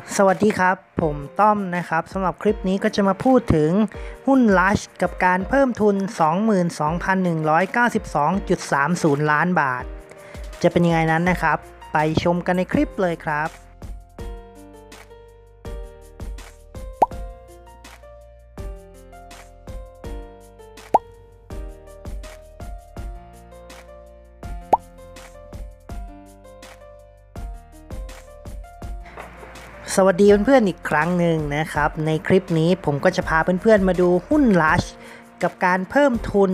สวัสดีครับผมต้อมนะครับสำหรับคลิปนี้ก็จะมาพูดถึงหุ้น Lush กับการเพิ่มทุน 22,192.30 ล้านบาทจะเป็นยังไงนั้นนะครับไปชมกันในคลิปเลยครับสวัสดีเพื่อนๆอีกครั้งหนึ่งนะครับในคลิปนี้ผมก็จะพาเพื่อนๆมาดูหุ้น Lush กับการเพิ่มทุน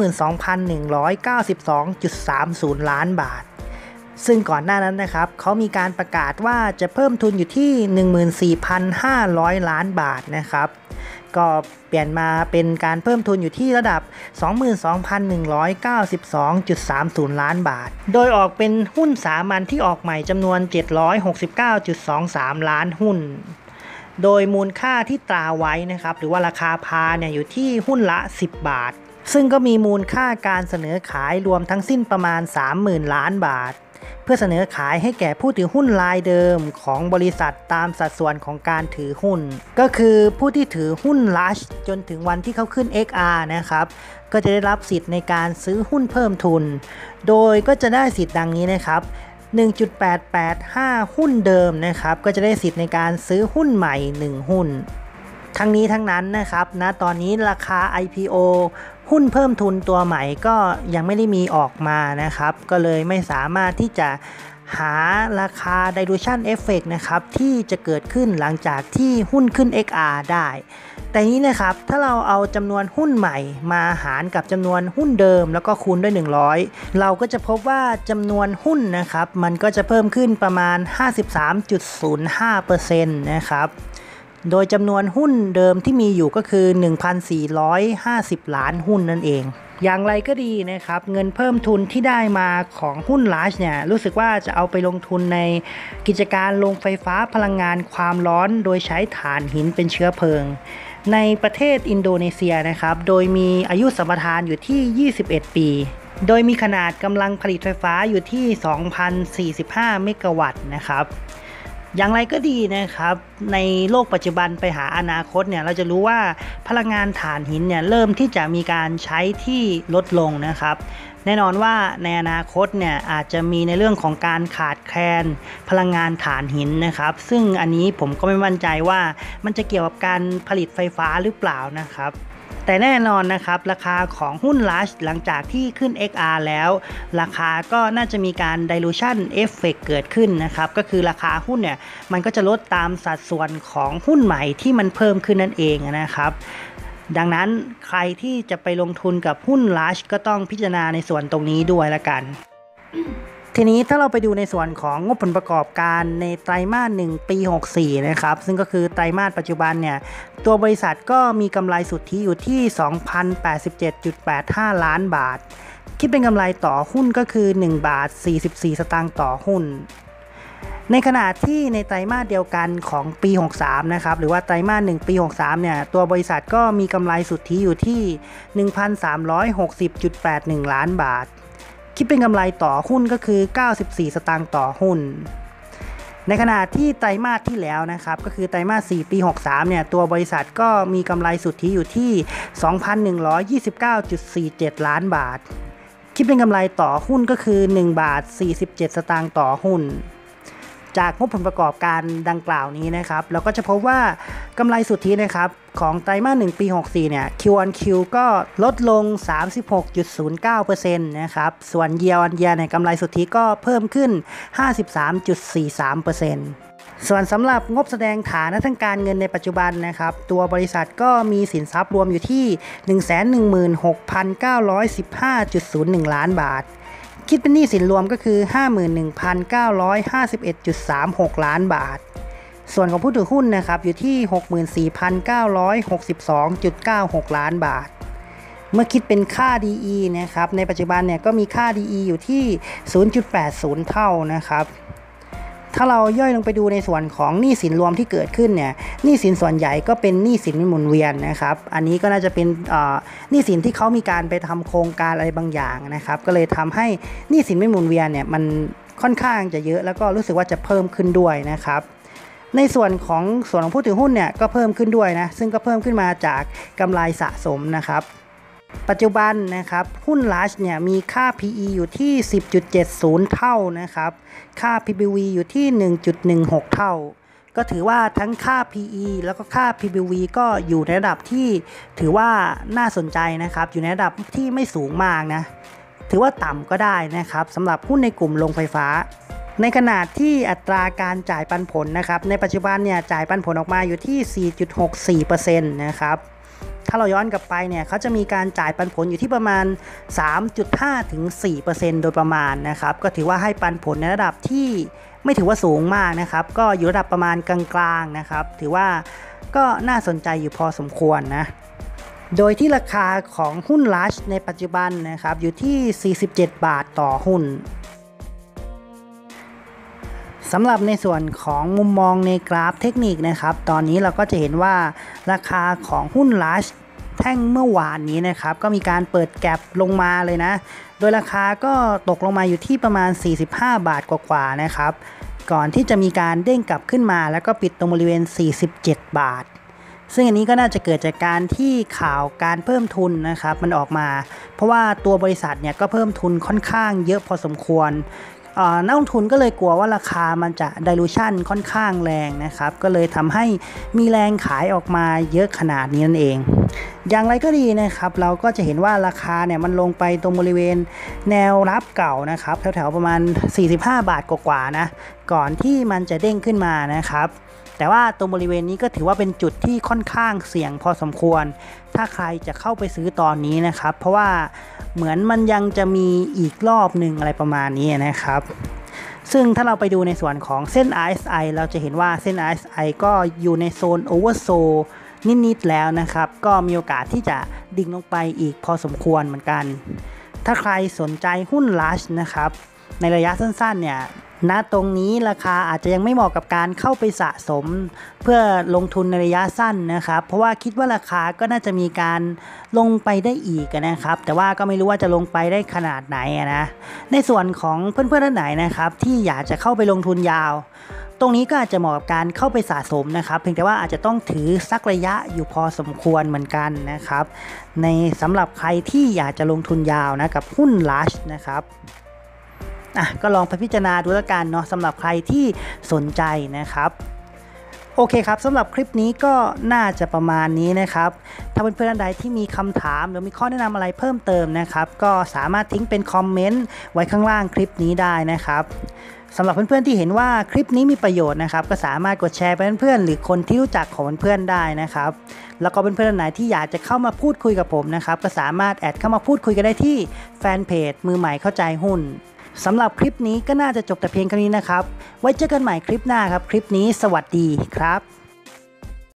22,192.30 ล้านบาทซึ่งก่อนหน้านั้นนะครับเขามีการประกาศว่าจะเพิ่มทุนอยู่ที่ 14,500 ล้านบาทนะครับก็เปลี่ยนมาเป็นการเพิ่มทุนอยู่ที่ระดับ 22,192.30 ล้านบาทโดยออกเป็นหุ้นสามัญที่ออกใหม่จำนวน 769.23 ล้านหุ้นโดยมูลค่าที่ตราไว้นะครับหรือว่าราคาพาเนี่ยอยู่ที่หุ้นละ10 บาทซึ่งก็มีมูลค่าการเสนอขายรวมทั้งสิ้นประมาณ 30,000 ล้านบาทเพื่อเสนอขายให้แก่ผู้ถือหุ้นรายเดิมของบริษัทตามสัดส่วนของการถือหุ้นก็คือผู้ที่ถือหุ้น Lush จนถึงวันที่เขาขึ้น XR นะครับก็จะได้รับสิทธิ์ในการซื้อหุ้นเพิ่มทุนโดยก็จะได้สิทธิ์ดังนี้นะครับ 1.885 หุ้นเดิมนะครับก็จะได้สิทธิ์ในการซื้อหุ้นใหม่1หุ้นทั้งนี้ทั้งนั้นนะครับณตอนนี้ราคา IPO หุ้นเพิ่มทุนตัวใหม่ก็ยังไม่ได้มีออกมานะครับก็เลยไม่สามารถที่จะหาราคา dilution effect นะครับที่จะเกิดขึ้นหลังจากที่หุ้นขึ้น XR ได้แต่นี้นะครับถ้าเราเอาจำนวนหุ้นใหม่มาหารกับจำนวนหุ้นเดิมแล้วก็คูณด้วย100เราก็จะพบว่าจำนวนหุ้นนะครับมันก็จะเพิ่มขึ้นประมาณ 53.05% นะครับโดยจำนวนหุ้นเดิมที่มีอยู่ก็คือ 1,450 ล้านหุ้นนั่นเองอย่างไรก็ดีนะครับเงินเพิ่มทุนที่ได้มาของหุ้น Lush เนี่ยรู้สึกว่าจะเอาไปลงทุนในกิจการโรงไฟฟ้าพลังงานความร้อนโดยใช้ถ่านหินเป็นเชื้อเพลิงในประเทศอินโดนีเซียนะครับโดยมีอายุสัมปทานอยู่ที่21 ปีโดยมีขนาดกำลังผลิตไฟฟ้าอยู่ที่ 2,045 เมกะวัตต์นะครับอย่างไรก็ดีนะครับในโลกปัจจุบันไปหาอนาคตเนี่ยเราจะรู้ว่าพลังงานถ่านหินเนี่ยเริ่มที่จะมีการใช้ที่ลดลงนะครับแน่นอนว่าในอนาคตเนี่ยอาจจะมีในเรื่องของการขาดแคลนพลังงานถ่านหินนะครับซึ่งอันนี้ผมก็ไม่มั่นใจว่ามันจะเกี่ยวกับการผลิตไฟฟ้าหรือเปล่านะครับแต่แน่นอนนะครับราคาของหุ้น Lush หลังจากที่ขึ้น XR แล้วราคาก็น่าจะมีการ dilution effect เกิดขึ้นนะครับก็คือราคาหุ้นเนี่ยมันก็จะลดตามสัดส่วนของหุ้นใหม่ที่มันเพิ่มขึ้นนั่นเองนะครับดังนั้นใครที่จะไปลงทุนกับหุ้น Lush ก็ต้องพิจารณาในส่วนตรงนี้ด้วยละกันทีนี้ถ้าเราไปดูในส่วนของงบผลประกอบการในไตรมาส1ปี64นะครับซึ่งก็คือไตรมาสปัจจุบันเนี่ยตัวบริษัทก็มีกำไรสุทธิอยู่ที่ 2,087.85 ล้านบาทคิดเป็นกำไรต่อหุ้นก็คือ1บาท44สตางค์ต่อหุ้นในขณะที่ในไตรมาสเดียวกันของปี63นะครับหรือว่าไตรมาส1ปี63เนี่ยตัวบริษัทก็มีกำไรสุทธิอยู่ที่ 1,360.81 ล้านบาทคิดเป็นกำไรต่อหุ้นก็คือ94สตางค์ต่อหุ้นในขณะที่ไตรมาสที่แล้วนะครับก็คือไตรมาส4ปี63เนี่ยตัวบริษัทก็มีกำไรสุทธิอยู่ที่ 2,129.47 ล้านบาทคิดเป็นกำไรต่อหุ้นก็คือ1บาท47สตางค์ต่อหุ้นจากงบผลประกอบการดังกล่าวนี้นะครับเราก็จะพบว่ากำไรสุทธินะครับของไตรมาส1ปี64เนี่ย Q-on-Q ก็ลดลง 36.09% นะครับส่วน Year-on-Year เนี่ยกำไรสุทธิก็เพิ่มขึ้น 53.43% ส่วนสำหรับงบแสดงฐานะทางการเงินในปัจจุบันนะครับตัวบริษัทก็มีสินทรัพย์รวมอยู่ที่ 116,915.01 ล้านบาทคิดเป็นหนี้สินรวมก็คือ 51,951.36 ล้านบาทส่วนของผู้ถือหุ้นนะครับอยู่ที่ 64,962.96 ล้านบาทเมื่อคิดเป็นค่า DE นะครับในปัจจุบันเนี่ยก็มีค่า DE อยู่ที่ 0.80 เท่านะครับถ้าเราย่อยลงไปดูในส่วนของหนี้สินรวมที่เกิดขึ้นเนี่ยหนี้สินส่วนใหญ่ก็เป็นหนี้สินหมุนเวียนนะครับอันนี้ก็น่าจะเป็นหนี้สินที่เขามีการไปทำโครงการอะไรบางอย่างนะครับก็เลยทำให้หนี้สินไม่หมุนเวียนเนี่ยมันค่อนข้างจะเยอะแล้วก็รู้สึกว่าจะเพิ่มขึ้นด้วยนะครับในส่วนของผู้ถือหุ้นเนี่ยก็เพิ่มขึ้นด้วยนะซึ่งก็เพิ่มขึ้นมาจากกำไรสะสมนะครับปัจจุบันนะครับหุ้น Lush เนี่ยมีค่า PE อยู่ที่ 10.70 เท่านะครับค่า PBV อยู่ที่ 1.16 เท่าก็ถือว่าทั้งค่า PE แล้วก็ค่า PBV ก็อยู่ในระดับที่ถือว่าน่าสนใจนะครับอยู่ในระดับที่ไม่สูงมากนะถือว่าต่ำก็ได้นะครับสำหรับหุ้นในกลุ่มโรงไฟฟ้าในขณะที่อัตราการจ่ายปันผลนะครับในปัจจุบันเนี่ยจ่ายปันผลออกมาอยู่ที่ 4.64% นะครับถ้าเราย้อนกลับไปเนี่ยเขาจะมีการจ่ายปันผลอยู่ที่ประมาณ 3.5 ถึง 4% โดยประมาณนะครับก็ถือว่าให้ปันผลในระดับที่ไม่ถือว่าสูงมากนะครับก็อยู่ระดับประมาณกลางๆนะครับถือว่าก็น่าสนใจอยู่พอสมควรนะโดยที่ราคาของหุ้น Lush ในปัจจุบันนะครับอยู่ที่47 บาทต่อหุ้นสำหรับในส่วนของมุมมองในกราฟเทคนิคนะครับตอนนี้เราก็จะเห็นว่าราคาของหุ้น Lush แท่งเมื่อวานนี้นะครับก็มีการเปิดแก็ปลงมาเลยนะโดยราคาก็ตกลงมาอยู่ที่ประมาณ45 บาทกว่าๆนะครับก่อนที่จะมีการเด้งกลับขึ้นมาแล้วก็ปิดตรงบริเวณ47 บาทซึ่งอันนี้ก็น่าจะเกิดจากการที่ข่าวการเพิ่มทุนนะครับมันออกมาเพราะว่าตัวบริษัทเนี่ยก็เพิ่มทุนค่อนข้างเยอะพอสมควรนักลงทุนก็เลยกลัวว่าราคามันจะ dilution ค่อนข้างแรงนะครับก็เลยทำให้มีแรงขายออกมาเยอะขนาดนี้นั่นเองอย่างไรก็ดีนะครับเราก็จะเห็นว่าราคาเนี่ยมันลงไปตรงบริเวณแนวรับเก่านะครับแถวๆประมาณ45 บาทกว่าๆนะก่อนที่มันจะเด้งขึ้นมานะครับแต่ว่าตรงบริเวณนี้ก็ถือว่าเป็นจุดที่ค่อนข้างเสี่ยงพอสมควรถ้าใครจะเข้าไปซื้อตอนนี้นะครับเพราะว่าเหมือนมันยังจะมีอีกรอบหนึ่งอะไรประมาณนี้นะครับซึ่งถ้าเราไปดูในส่วนของเส้น RSI เราจะเห็นว่าเส้น RSI ก็อยู่ในโซน Oversold นิดๆแล้วนะครับก็มีโอกาสที่จะดิ่งลงไปอีกพอสมควรเหมือนกันถ้าใครสนใจหุ้น Lush นะครับในระยะสั้นๆเนี่ยณตรงนี้ราคาอาจจะยังไม่เหมาะกับการเข้าไปสะสมเพื่อลงทุนในระยะสั้นนะครับเพราะว่าคิดว่าราคาก็น่าจะมีการลงไปได้อีกนะครับแต่ว่าก็ไม่รู้ว่าจะลงไปได้ขนาดไหนนะในส่วนของเพื่อนๆท่านไหนนะครับที่อยากจะเข้าไปลงทุนยาวตรงนี้ก็อาจจะเหมาะกับการเข้าไปสะสมนะครับเพียงแต่ว่าอาจจะต้องถือสักระยะอยู่พอสมควรเหมือนกันนะครับในสำหรับใครที่อยากจะลงทุนยาวนะกับหุ้น Lush นะครับก็ลองไปพิจารณาดูแล้วกันเนาะสำหรับใครที่สนใจนะครับโอเคครับสำหรับคลิปนี้ก็น่าจะประมาณนี้นะครับถ้าเพื่อนๆท่านใดที่มีคำถามหรือมีข้อแนะนำอะไรเพิ่มเติมนะครับก็สามารถทิ้งเป็นคอมเมนต์ไว้ข้างล่างคลิปนี้ได้นะครับสำหรับเพื่อนๆที่เห็นว่าคลิปนี้มีประโยชน์นะครับก็สามารถกดแชร์ไปเพื่อนๆหรือคนที่รู้จักของเพื่อนๆได้นะครับแล้วก็เพื่อนๆท่านไหนที่อยากจะเข้ามาพูดคุยกับผมนะครับก็สามารถแอดเข้ามาพูดคุยกันได้ที่แฟนเพจมือใหม่เข้าใจหุ้นสำหรับคลิปนี้ก็น่าจะจบแต่เพียงเท่านี้นะครับไว้เจอกันใหม่คลิปหน้าครับคลิปนี้สวัสดีครับ